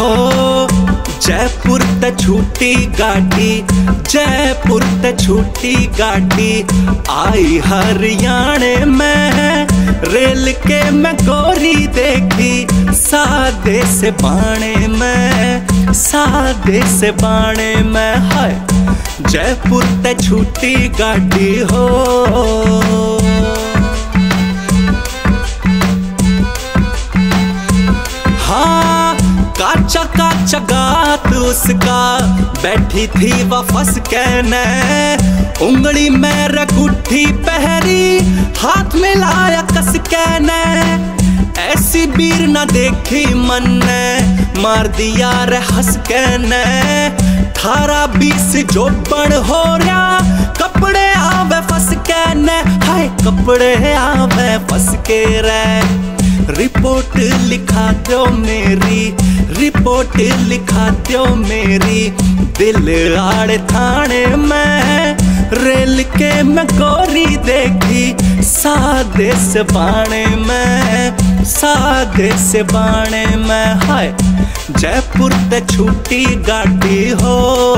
हो जयपुर ते छूटी गाड़ी, जयपुर ते छूटी गाड़ी आई हरियाणे में। रेल के मैं गोरी देखी सादे से बाणे में, सादे से बाणे में। हाय जयपुर ते छूटी गाड़ी हो। हाँ काचा काचा गात उसका बैठी थी वह फंस के ने। उंगली में रगुट्ठी पहरी हाथ में लाया कस के ने। ऐसी बीर न देखी मन ने मार दिया रे हंस के ने। 18-20 जो बड़ हो रहा कपड़े आवे फंस के ने। हाय कपड़े आवे फंस के रे। रिपोर्ट लिखा दो मेरी, रिपोर्ट लिखा दो मेरी दिल आड़े थाने में। रेल के मैं गोरी देखी सादे से बाणे में, सादे से बाणे में। हाय जयपुर ते छूटी गाड़ी हो।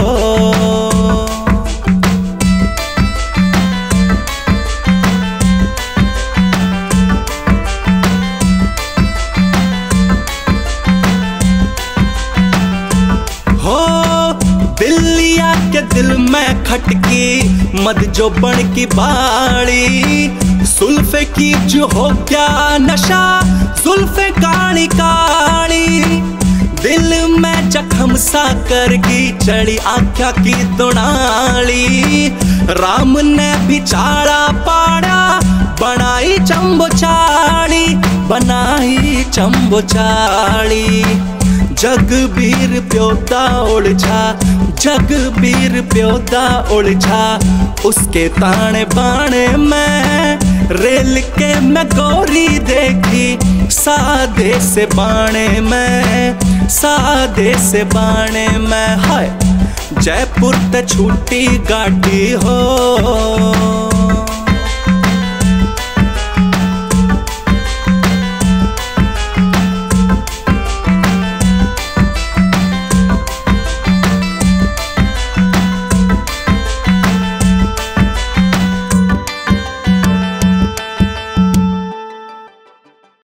दिल्लिया के दिल में खटकी मद जो बन की बाड़ी। सुल्फे की जो हो क्या नशा, सुल्फे काली काली। दिल में जख्म सा करगी चढ़ी आख्या की दुनाली। राम ने भी चाड़ा पाड़ा बनाई चंबो चाड़ी, बनाई चंबो चाड़ी। जगबीर प्योदा उलझा, जगबीर प्योदा उलझा उसके ताने बाणे में। रेल के मैं गोरी देखी सादे से बाणे में, सादे से बाणे में। हाय जयपुर ते छूटी गाड़ी हो।